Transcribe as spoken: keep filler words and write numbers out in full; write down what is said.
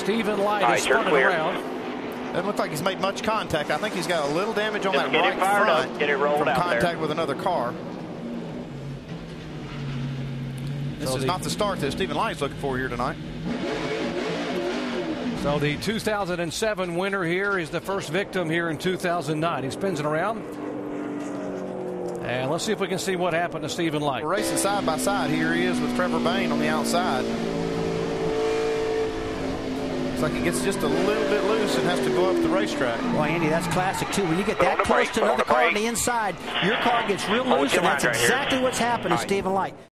Stephen Leicht right, is spinning clear. around. Doesn't look like he's made much contact. I think he's got a little damage on Just that get right it fired front up, get it rolled from out contact there. with another car. This So is the, not the start that Stephen Light's looking for here tonight. So the two thousand seven winner here is the first victim here in two thousand nine. He spins it around. And let's see if we can see what happened to Stephen Leicht. We're racing side by side. Here he is with Trevor Bayne on the outside. Looks like he gets just a little bit loose and has to go up the racetrack. Well, Andy, that's classic, too. When you get that the close brake, to another hold the car on brake. the inside, your car gets real Hold loose, your and that's line right here. exactly what's happened to All right. Stephen Leicht.